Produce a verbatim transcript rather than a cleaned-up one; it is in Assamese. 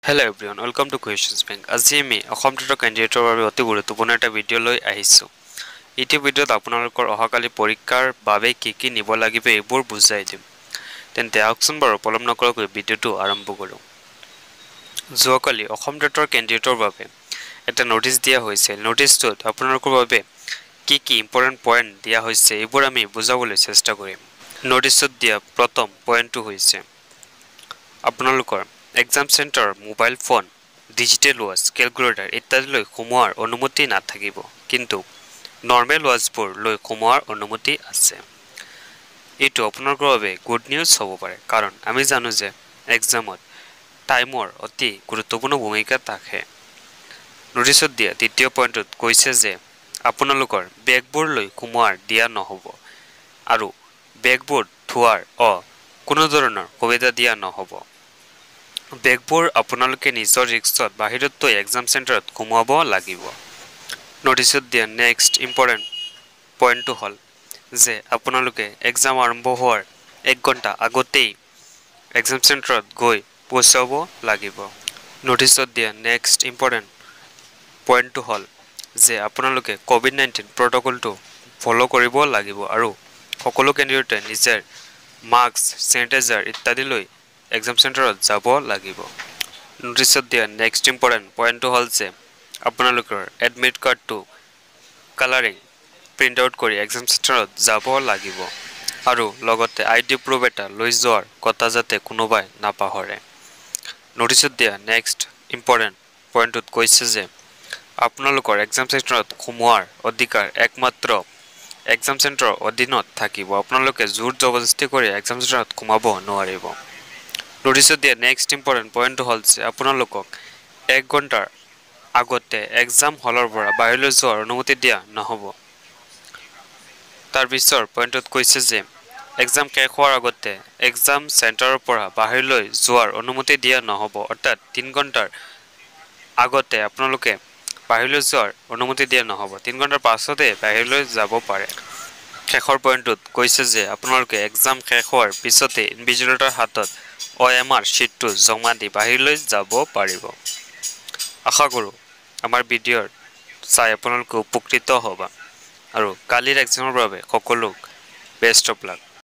Hello everyone, welcome to Questions Bank. আজি আমি অসম টেটৰ কেণ্ডিডেটৰ বাবে অতি গুৰুত্বপূৰ্ণ এটা ভিডিঅ' লৈ আহিছোঁ। এইটো ভিডিঅ'ত আপোনালোকৰ অহাকালি পৰীক্ষাৰ বাবে কি কি নিব লাগিব এইবোৰ বুজাই দিম। তেন্তে আহকচোন বাৰু পলম নকৰাকৈ ভিডিঅ'টো আৰম্ভ কৰোঁ। যোৱাকালি অসম টেটৰ কেণ্ডিডেটৰ বাবে এটা নোটিছ দিয়া হৈছিল। নোটিছটোত আপোনালোকৰ বাবে কি কি ইম্পৰ্টেণ্ট পইণ্ট দিয়া হৈছে এইবোৰ আমি বুজাবলৈ চেষ্টা কৰিম। নোটিছটোত দিয়া প্ৰথম পইণ্টটো হৈছে আপোনালোকৰ exam centre mobile phone digital watch calculator ইত্যাদিলৈ সোমোৱাৰ অনুমতি নাথাকিব, কিন্তু নৰ্মেল ওয়াচবোৰ লৈ সোমোৱাৰ অনুমতি আছে। এইটো আপোনালোকৰ বাবে গুড নিউজ হ'ব পাৰে, কাৰণ আমি জানো যে এক্সামত টাইমৰ অতি গুৰুত্বপূৰ্ণ ভূমিকা থাকে। নোটিছত দিয়া দ্বিতীয় পইণ্টত কৈছে যে আপোনালোকৰ বেগবোৰ লৈ সোমোৱাৰ দিয়া নহ'ব আৰু বেগবোৰ ধোৱাৰ অ কোনো ধৰণৰ সুবিধা দিয়া নহ'ব। বেগবোৰ আপোনালোকে নিজৰ ৰিক্সত বাহিৰত থৈ এক্সাম চেণ্টাৰত সোমোৱাব লাগিব। নোটিছত দিয়া নেক্সট ইম্পৰ্টেণ্ট পইণ্টটো হ'ল যে আপোনালোকে এক্সাম আৰম্ভ হোৱাৰ এক ঘণ্টা আগতেই এক্সাম চেণ্টাৰত গৈ পৌঁছাব লাগিব। নোটিছত দিয়া নেক্সট ইম্পৰ্টেণ্ট পইণ্টটো হ'ল যে আপোনালোকে কোভিড নাইণ্টিন প্ৰট'কলটো ফ'ল' কৰিব লাগিব আৰু সকলো কেণ্ডিডেটে নিজৰ মাস্ক চেনিটাইজাৰ ইত্যাদি লৈ এক্সাম চেণ্টাৰত যাব লাগিব। নোটিছত দিয়া নেক্সট ইম্পৰ্টেণ্ট পইণ্টটো হ'ল যে আপোনালোকৰ এডমিট কাৰ্ডটো কালাৰিং প্ৰিণ্ট আউট কৰি এক্সাম চেণ্টাৰত যাব লাগিব আৰু লগতে আই ডি প্ৰুফ এটা লৈ যোৱাৰ কথা যাতে কোনোবাই নাপাহৰে। নোটিছত দিয়া নেক্সট ইম্পৰ্টেণ্ট পইণ্টটোত কৈছে যে আপোনালোকৰ এক্সাম চেণ্টাৰত সোমোৱাৰ অধিকাৰ একমাত্ৰ এক্সাম চেণ্টাৰৰ অধীনত থাকিব। আপোনালোকে জোৰ জবৰদস্তি কৰি এক্সাম চেণ্টাৰত সোমাব নোৱাৰিব। নোটিছত দিয়া নেক্সট ইম্পৰ্টেণ্ট পইণ্টটো হ'ল যে আপোনালোকক এক ঘণ্টাৰ আগতে এক্সাম হলৰ পৰা বাহিৰলৈ যোৱাৰ অনুমতি দিয়া নহ'ব। তাৰ পিছৰ পইণ্টত কৈছে যে এক্সাম শেষ হোৱাৰ আগতে এক্সাম চেণ্টাৰৰ পৰা বাহিৰলৈ যোৱাৰ অনুমতি দিয়া নহ'ব, অৰ্থাৎ তিনি ঘণ্টাৰ আগতে আপোনালোকে বাহিৰলৈ যোৱাৰ অনুমতি দিয়া নহ'ব। তিনি ঘণ্টাৰ পাছতে বাহিৰলৈ যাব পাৰে। শেষৰ পইণ্টটোত কৈছে যে আপোনালোকে এক্সাম শেষ হোৱাৰ পিছতে ইনভিজিলেটৰৰ হাতত অ এম আৰ শ্বীটটো জমা দি বাহিৰলৈ যাব পাৰিব। আশা কৰোঁ আমাৰ ভিডিঅ'ৰ চাই আপোনালোকে উপকৃত হ'বা আৰু কালিৰ এক্সামৰ বাবে সকলোক বেষ্ট অফ লাক।